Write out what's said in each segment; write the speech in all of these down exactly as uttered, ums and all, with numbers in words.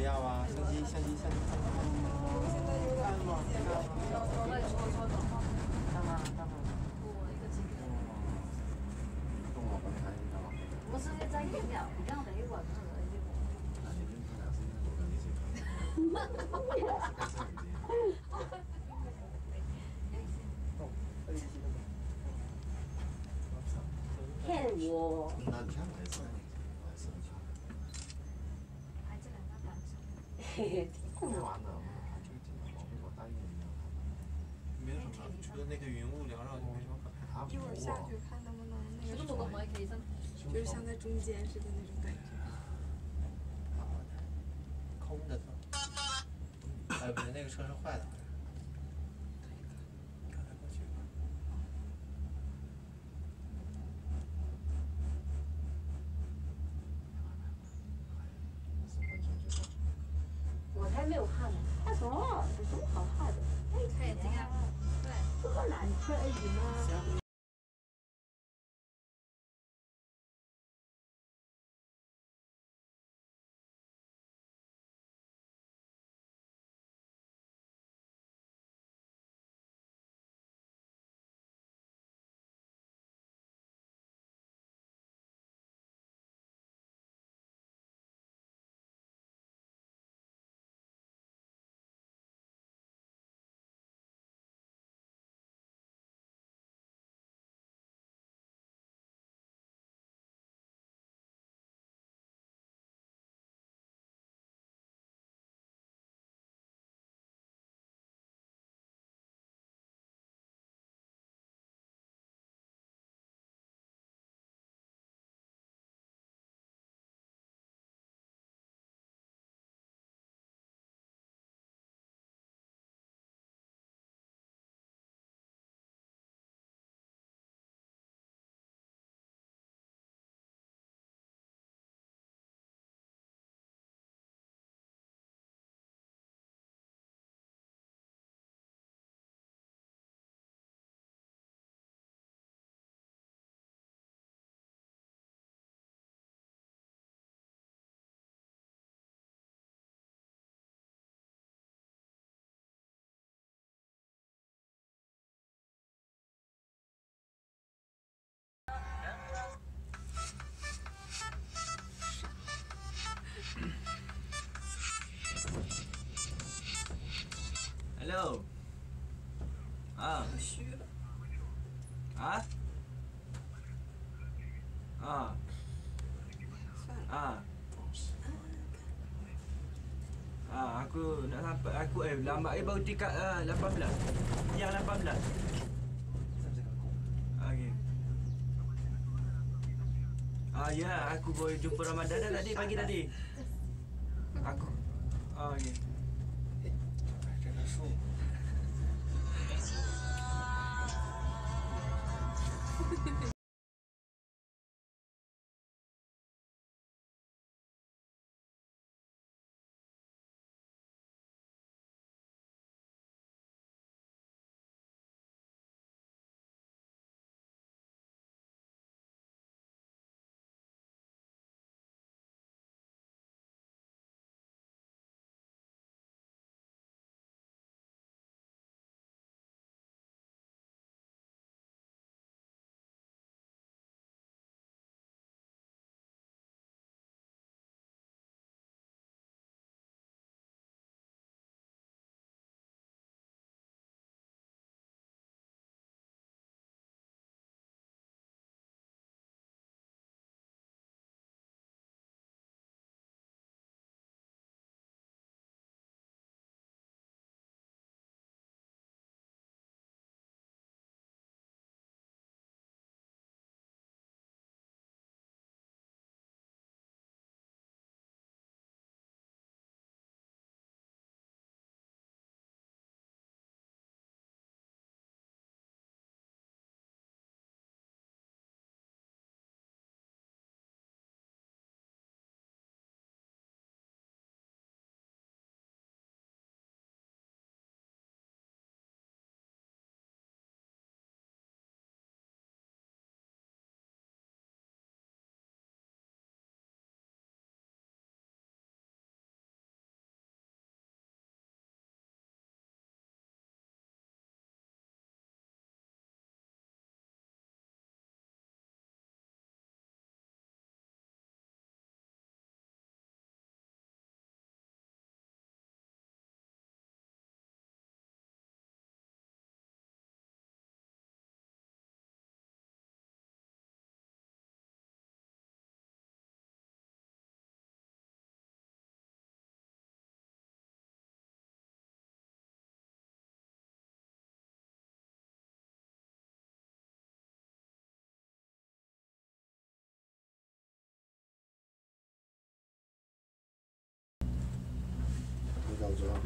要啊，相机相机相机。 我现在有点看吗？看吗？ 我来搓搓澡。 看吗？看吗？ 我一个几个。 动我刚才你知道吗？ 我是在饮料，饮料等一会儿可能就。 那你们俩是那个你先看。 骗我！ 那你看还是还是不错。 还这两个感受。 嘿嘿，挺好玩的，还这个景往美国待一年没有看。没有什么，除了那个云雾缭绕就没什么可拍。 一会儿下去看能不能那个什么， 就是像在中间似的那种感觉。 空的车。哎，不对，那个车是坏的。刚才过去。 我才没有看呢，看什么？有什么好看的？看眼睛啊！对，这个缆车而已吗？ Hello. Ah. 虚了。 啊？啊。 算了。 啊. Ah, aku nak sampai aku eh lambat eh baru tiket uh, lapan belas. Yang lapan belas. Okey. Ah ya, yeah, aku boleh jumpa Ramadan dah tadi pagi tadi. Aku. Oh okey. Eh, 这个树。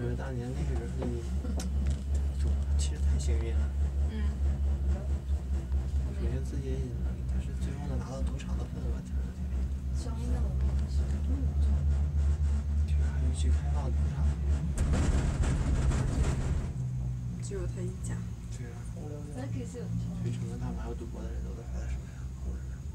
因为当年那个人给你，就其实太幸运了。 嗯。 首先自己也赢了，但是最后能拿到赌场的份额，挺小明那我们是这个还有去开放赌场。 只有他一家。 对啊。 那可是有钱。 所以整个大马有赌博的人都在他的身边护着呢。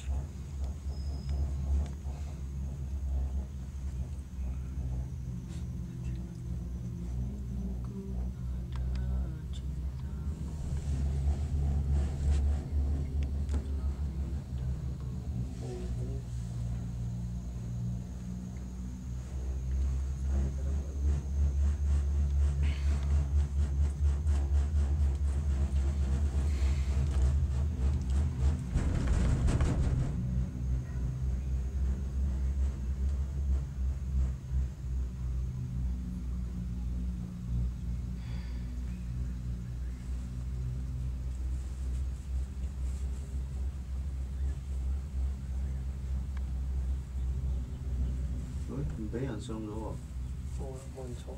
唔俾人上咗喎。 冇啦，冇人坐。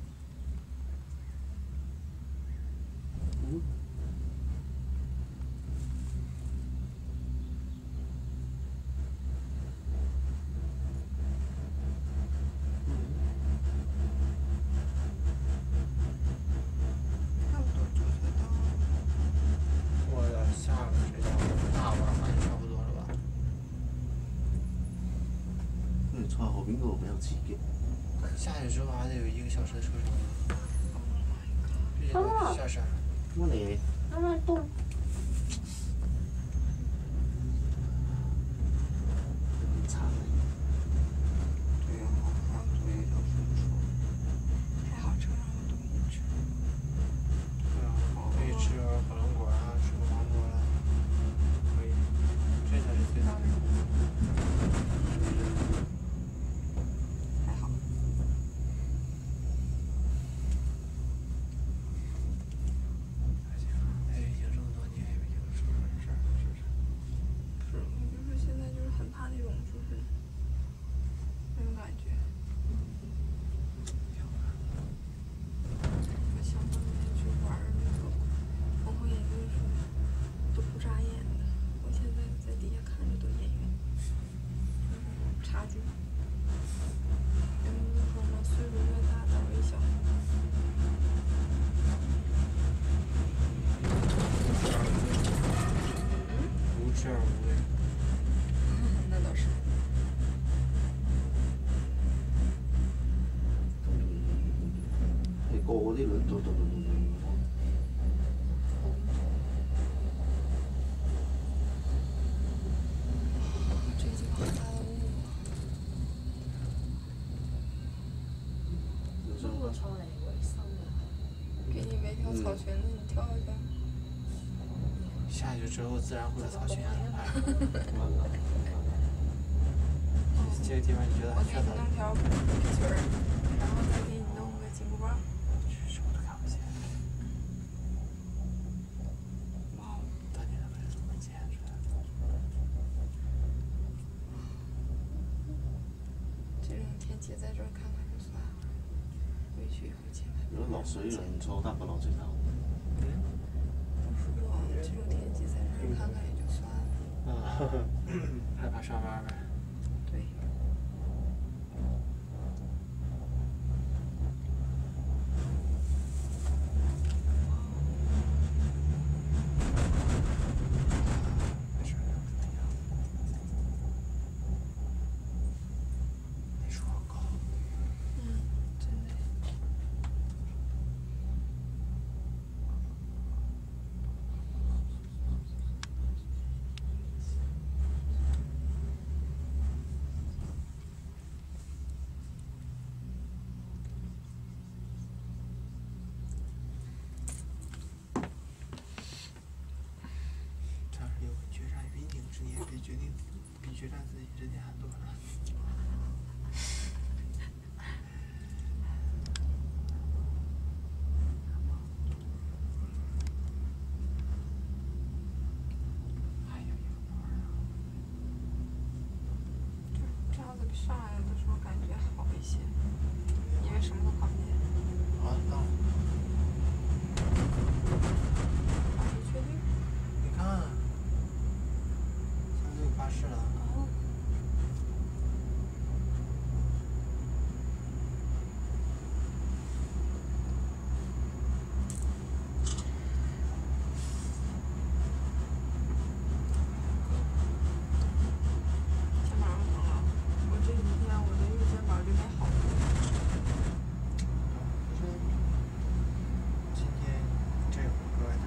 嗯。 差不多就快到了。 我要下个水道大碗好像差不多了吧？ 跟住坐喺後邊嗰度比較刺激。 下去之後還得有一個小時的車程。畢竟都下山。 乜你？ 媽媽凍。 慘啊！ 對呀，好像坐一個小時的車。 還好車上有東西吃。 對啊，可以吃火龍果啊，吃個芒果啦，可以，這才是最大的。 還好。 在北京这麼多年，也没有出过事儿，是不是？ 是，我就是现在就是很怕那种就是那种感觉。我想到那天去玩儿那个红火眼镜蛇，都不眨眼的，我现在在底下看着都眼晕，就是差距。人们都说嘛，岁数越大胆儿越小。 无知而无畏。 那倒是。 係個個啲輪度度度度度。 这已经好大的雾了。 有中國菜嚟喎，收嘅。 给你围条草裙子，你跳一下。 下去之後自然會有草裙安排。這個地方你覺得我還需要草给你弄条皮裙儿，然後再给你弄个金箍棒。 什麼都看不見。 哇， 當年的人怎麼堅持的？ 这种天气在这儿看看就算了，回去以後千萬如果落水又唔錯，得個落水頭。 嗯。 我這種天氣在這兒看看也就算了。 啊，害怕上班呗。 對。 沒事，那樹好高。 嗯，真的。 要是有个决战云顶之年，比决定比决战自己之年还多呢。还有一个玩儿啊。 这样子比上来的时候感觉好一些，因为什么都看不见。 好，到了。 你确定？ 你看，现在就有巴士了。 哦。肩膀疼了，我这几天我的右肩膀就没好过。 就是今天这会儿格外疼。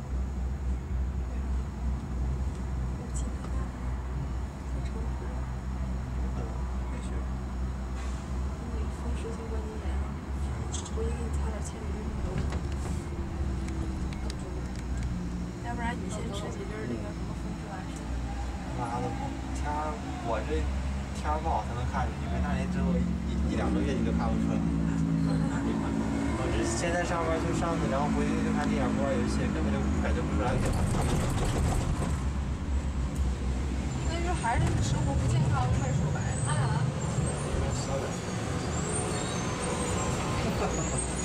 我今天干啥？在城市。 有可能没事。 你风湿性关节炎了，回去给你擦点铅笔油，更住。要不然你先吃几粒那个什么风湿丸试试。 妈的，天儿我这天儿不好才能看出去，没看人之后一一两个月你都看不出来。我这现在上班就上去，然后回去就看电影播游戏，根本就感觉不出来给他看不出来。 那就还是生活不健康呗，说白了。 说的。